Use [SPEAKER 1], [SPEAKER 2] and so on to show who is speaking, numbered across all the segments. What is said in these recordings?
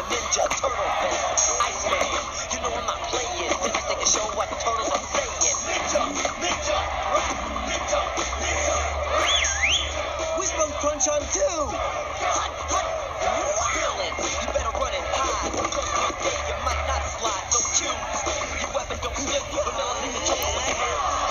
[SPEAKER 1] Ninja Turtle face. Iceman, you know I'm not playing. Devastating show what the turtles are saying. Ninja, ninja, ninja, ninja. We spelled crunch on too. Hot, hot, villain. You better run and hide. Because one day you might not slide. So choose. Your weapon don't slip. Vanilla Ninja Turtle with the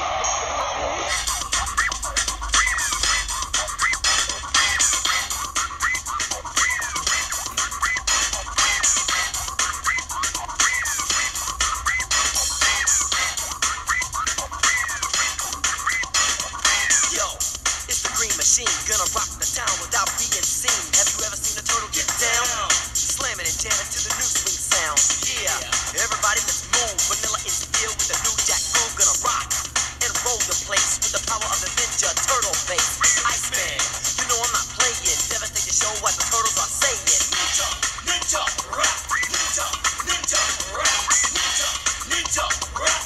[SPEAKER 1] gonna rock the town without being seen. Have you ever seen a turtle get down? Slamming and jamming to the new swing sound. Yeah, everybody let's move. Vanilla is still with the new jack groove. Gonna rock and roll the place with the power of the Ninja Turtle face. Iceman, you know I'm not playing. Devastating show what the turtles are saying. Ninja, ninja, rap. Ninja, ninja, rap. Ninja, ninja, rap.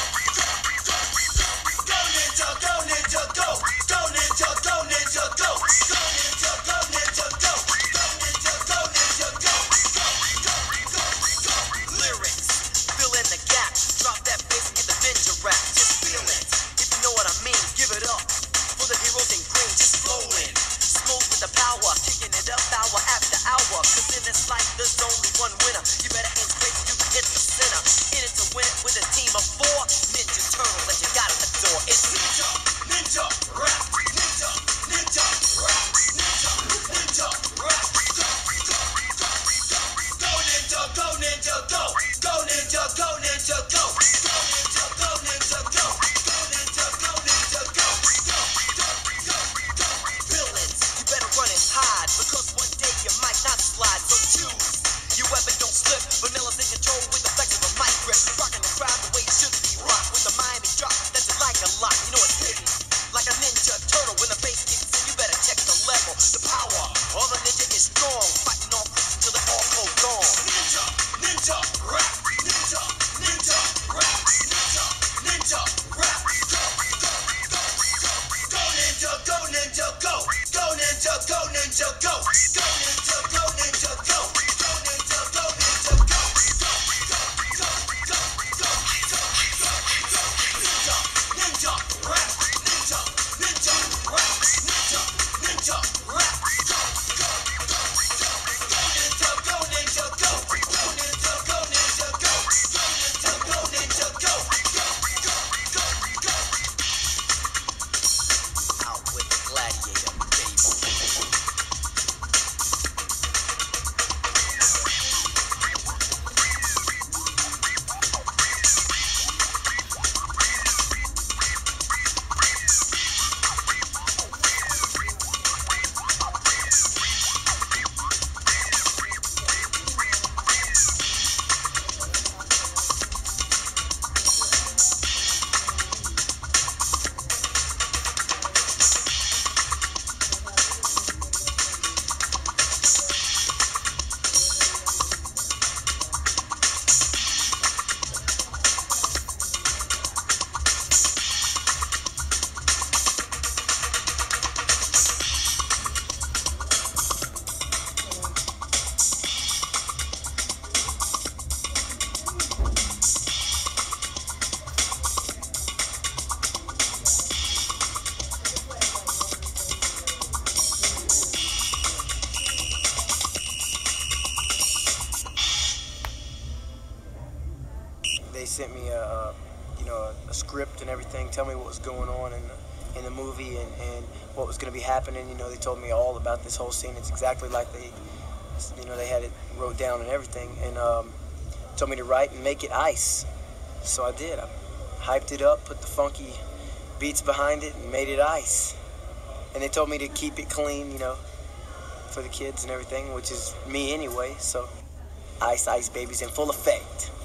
[SPEAKER 1] Go ninja, go ninja, go. Go ninja, go ninja, go. Go ninja, go ninja, go. Go ninja, go ninja, go. Go, go, go, go. Lyrics, fill in the gap. Drop that bass and get the ninja rap. Just feel it. If you know what I mean, give it up. For the heroes in green, just flowing. Smooth with the power, kicking it up hour after hour. Cause in this life, there's only one winner. You better aim straight, you can hit the center. In it to win it with a team of 4 Ninja Turtles that you gotta adore. It's Ninja, Ninja, rap. Ninja, ninja, rap. Ninja, ninja, rap. Go, go, go, go. Go ninja, go ninja, go. Go ninja, go ninja, go. Go ninja, go ninja, go. Go ninja, go ninja, go. Go, go, go, go. Villains, you better run and hide, because one day you might not slide. So choose. Your weapon don't slip. Vanilla's in control with the flex of a mic grip. Rocking the crowd the way it should be rocked. With the Miami drop that you like a lot. You know it's hidden like a Ninja Turtle. When the bass kicks in, you better check the level. The power of a ninja is strong. Fighting all creatures till they're all cold gone. Ninja, ninja, rap. Ninja, ninja, rap. Ninja, ninja, rap. Go, go, go, go. Go ninja, go ninja, go. Go ninja, go ninja, go. Go ninja, go ninja, go. Go ninja, go ninja, go. Go, go, go, go, go, go, go, go. Ninja, ninja, rap. Ninja, ninja, rap. Ninja, ninja, rap. Go, go, go, go. Go ninja, go ninja, go. Go ninja, go ninja, go. Go ninja, go ninja, go. Go, go, go, go. Out with the gladiator, baby. They sent me a script and everything, tell me what was going on in the movie and what was going to be happening. They told me all about this whole scene. It's exactly like they had it wrote down and everything, and told me to write and make it ice. So I did. I hyped it up, put the funky beats behind it, and made it ice. And they told me to keep it clean, for the kids and everything, which is me anyway. So ice, ice, babies in full effect.